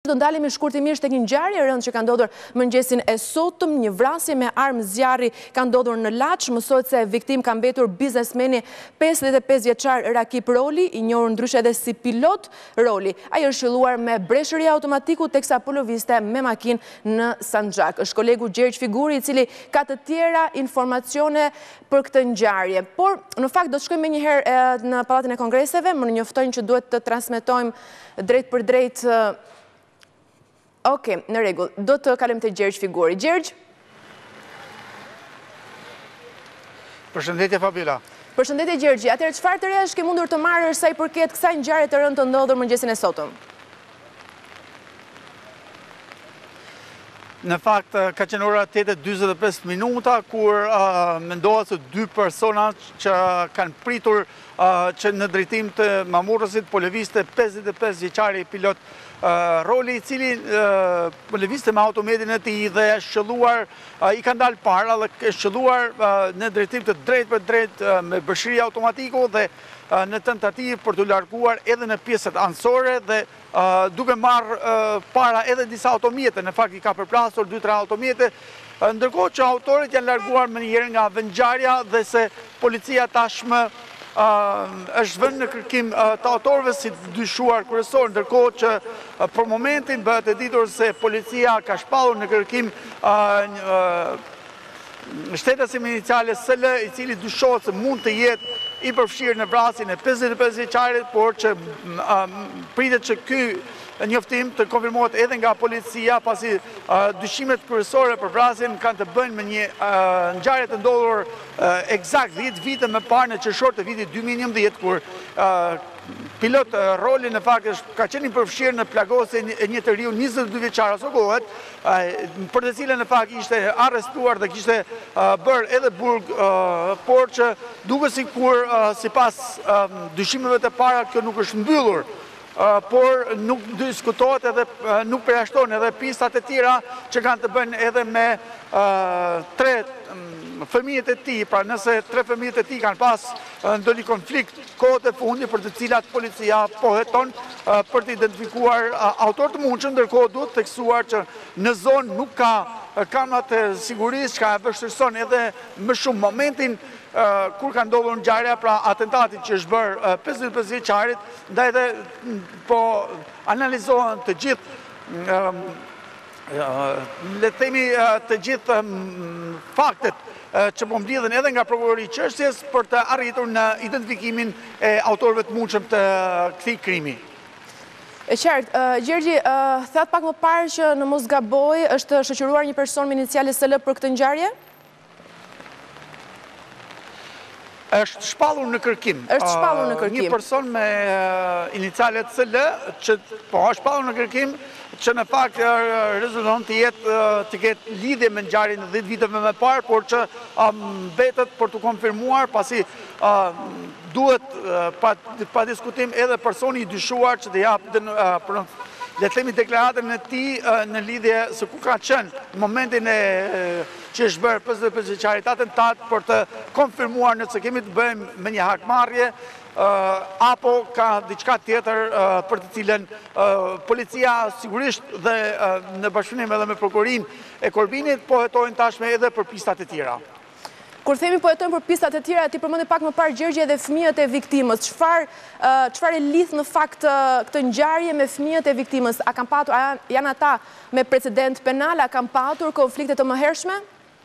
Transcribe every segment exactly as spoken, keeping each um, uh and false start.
të ndalemi shkurtimisht tek një ngjarje e rëndë që ka ndodhur mëngjesin e sotëm, një vrasje me armë zjarri ka ndodhur në Laç. Mësohet se viktim ka mbetur biznesmeni pesëdhjetë e pesë vjeçar Rakip Roli, i njohur ndryshe edhe si pilot Roli. Ai është shëlluar me breshëri automatiku teksa po lëvizte me makinë në Sanxhak. Është kolegu Gjergj Figuri i cili ka të tjera informacione për këtë ngjarje. Por në fakt do të shkojmë menjëherë në Pallatin e Kongreseve, më njoftojnë që duhet të transmetojmë drejt për drejt. Okej, në rregull. Do të kalojmë te Gjergj Figuri. Gjergj? Përshëndetje Fabila. Përshëndetje Gjergji. Atëherë çfarë të resh ke mundur të marrësh sa i përket kësaj ngjarje të rëndë të ndodhur mëngjesin e sotëm? Në fakt, ka qenë ora tetë e dyzet e pesë minuta, kur mendohet se dy persona që kanë pritur që në drejtim të mamurësit po lëvizte pesëdhjetë e pesë vjeçari pilot Roli, i cili po lëvizte me automjetin e tij dhe shëlluar, i ka dalë para dhe është shëlluar në drejtim të drejt për drejt me breshëri automatiku dhe në tentativë për të larguar edhe në pjesët anësore dhe duke marrë para edhe disa automjete. Në fakt i ka përplasur dy tre automjete, ndërkohë që autorët janë larguar më njëherë nga ngjarja dhe se policia tashmë është vënë në kërkim të autorëve si dyshuar kryesor, ndërkohë që për momentin bëhet e ditur se policia ka shpallur në kërkim shtetasin iniciale S L, i cili dyshohet se mund të jetë i përfshirë në vrasjen e pesëdhjetë e pesë vjeçarit, por që pritet që ky njoftim të konfirmohet edhe nga policia, pasi dyshimet kryesore për vrasjen kanë të bëjnë me një ngjarje të ndodhur eksakt dhjetë vite më parë në qershor të vitit dy mijë e njëmbëdhjetë, kur pilot Roli në fakt ka qenë i përfshirë në plagosje e një të riu njëzet e dy vjeçar asokohet, për të cilën në fakt ishte arrestuar dhe kishte bërë edhe burg, por që duke sikur sipas dyshimeve të para kjo nuk është mbyllur, por nuk diskutohet edhe nuk përjashton edhe pistat e tjera që kanë të bëjnë edhe me tre fëmijët e tij, pra nëse tre fëmijët e tij kanë pas ndonjë konflikt kohët e fundit për të cilat policia po heton për të identifikuar autor të mundshëm, ndërkohë duhet theksuar që në zonë nuk ka kamera të sigurisë, që ka vështirëson edhe më shumë momentin kur ka ndodhur ngjarja, pra atentati që është bërë pesëdhjetë e pesë vjeçarit, ndaj dhe po analizohen të gjithë le të themi të gjithë faktet që po mbledhen edhe nga prokurori i çështjes për të arritur në identifikimin e autorëve të mundshëm të këtij krimi. E qartë, Gjergji, thatë pak më parë që në mos gaboj është shoqëruar një person me iniciale S L për këtë ngjarje? Është shpallur në kërkim. Është shpallur në kërkim. Një person me inicialet S L që po është shpallur në kërkim, që në fakt rezulton të jetë të ketë lidhje me ngjarjen e dhjetë viteve më parë, por që mbetet për të konfirmuar, pasi duhet pa diskutim edhe personi i dyshuar që të japë le të themi deklaratën e tij në lidhje se ku ka qenë në momentin e që është bërë pesëdhjetë e pesë vjeçarit atentat, për të konfirmuar nëse kemi të bëjmë me një hakmarrje apo ka diçka tjetër për të cilën policia sigurisht dhe në bashkëpunim edhe me prokurorin e Korbinit po hetojnë tashme edhe për pistat e tjera. Kur themi po hetojnë për pistat e tjera, ti përmendi pak më parë Gjergji edhe fëmijët e viktimës. Çfarë çfarë e lidh në fakt këtë ngjarje me fëmijët e viktimës? A kanë patur, a janë ata me precedent penal, a kanë patur konflikte të mëhershme?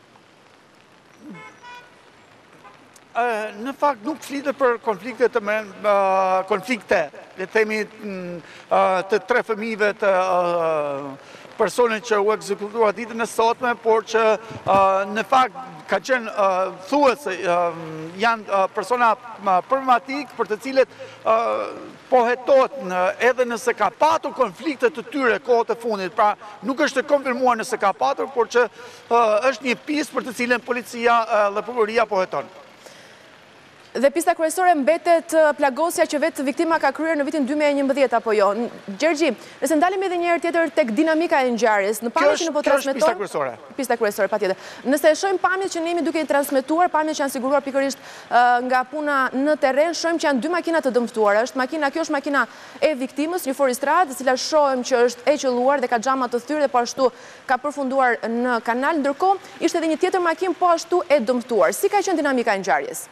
Në fakt nuk flitet për konflikte të konflikte, le të themi të tre fëmijëve të personit që u ekzekutua ditën e sotme, por që në fakt ka qenë thuese janë persona problematik për të cilët po hetohet edhe nëse ka patur konflikte të tyre kohët e fundit, pra nuk është e konfirmuar nëse ka patur, por që është një pjesë për të cilën policia dhe prokuroria po heton. Dhe pista kryesore mbetet plagosja që vetë viktima ka kryer në vitin dy mijë e njëmbëdhjetë apo jo. Gjergji, nëse ndalim edhe një herë tjetër tek dinamika e ngjarjes, në pamje që në po transmeton. Kjo është pista kryesore. Pista kryesore, patjetër. Nëse e shohim pamjet që ne jemi duke i transmetuar, pamjet që janë siguruar pikërisht nga puna në terren, shohim që janë dy makina të dëmtuara. Është makina, kjo është makina e viktimës, një Foristrad, e cila shohim që është e qelluar dhe ka xhama të thyrë dhe po ashtu ka përfunduar në kanal, ndërkohë ishte edhe një tjetër makinë po ashtu e dëmtuar. Si ka qenë dinamika e ngjarjes?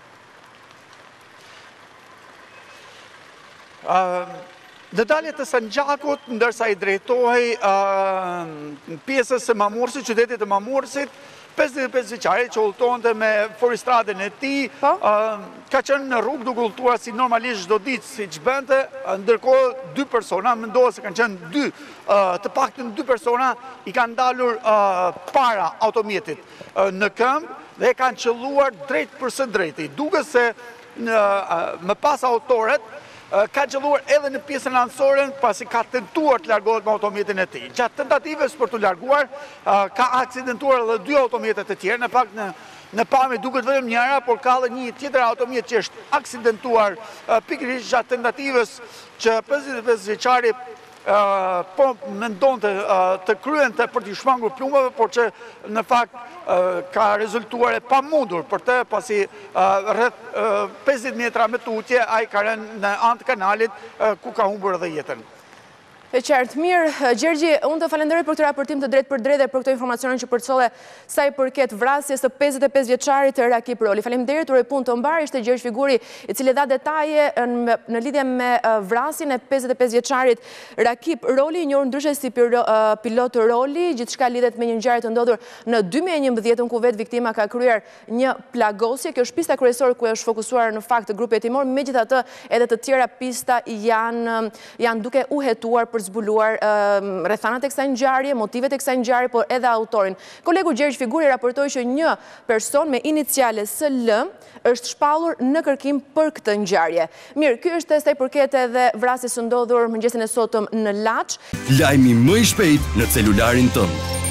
Në dalje të Sanxhakut, ndërsa i drejtohej pjesës së Mamursit, qytetit të Mamursit, pesëdhjetë e pesë vjeçari që udhëtonte me Foristradën e tij, ka qenë në rrugë duke udhëtuar si normalisht çdo ditë siç bënte, ndërkohë dy persona, mendohet se kanë qenë dy, të paktën dy persona i kanë dalur para automjetit në këmbë dhe kanë qelluar drejt për së drejti, duke se më pas autoret ka qelluar edhe në pjesën anësore pasi ka tentuar të largohet me automjetin e tij. Gjatë tentativës për të larguar, ka aksidentuar edhe dy automjete të tjerë, në fakt në në pamje duket vetëm njëra, por ka edhe një tjetër automjet që është aksidentuar pikërisht gjatë tentativës që pesëdhjetë e pesë vjeçari po mendonte të kryente për t'i shmangur plumave, por që në fakt ka rezultuar e pamundur për të, pasi rreth pesëdhjetë metra me tutje ai ka rënë në anë të kanalit ku ka humbur edhe jetën. E qartë, mirë, Gjergji, unë të falenderoj për këtë raportim të drejt për drejt dhe për këto informacionin që përcolle sa i përket vrasjes së pesëdhjetë e pesë vjeçarit të Rakip Roli. Faleminderit, uroj punë të mbar, ishte Gjergj Figuri i cili dha detaje në lidhje me vrasjen e pesëdhjetë e pesë vjeçarit Rakip Roli, i njohur ndryshe si pilot Roli, gjithçka lidhet me një ngjarje të ndodhur në dy mijë e njëmbëdhjetë ku vetë viktima ka kryer një plagosje. Kjo është pista kryesore ku është fokusuar në fakt grupi hetimor, megjithatë edhe të tjera pista janë janë duke u hetuar për zbuluar rrethanat e kësaj ngjarje, motivet e kësaj ngjarje, por edhe autorin. Kolegu Gjergj Figuri raportoi që një person me iniciale S L është shpallur në kërkim për këtë ngjarje. Mirë, ky është sa i përket edhe vrasjes së ndodhur mëngjesin e sotëm në Laç. Lajmi më i shpejt në celularin tënd.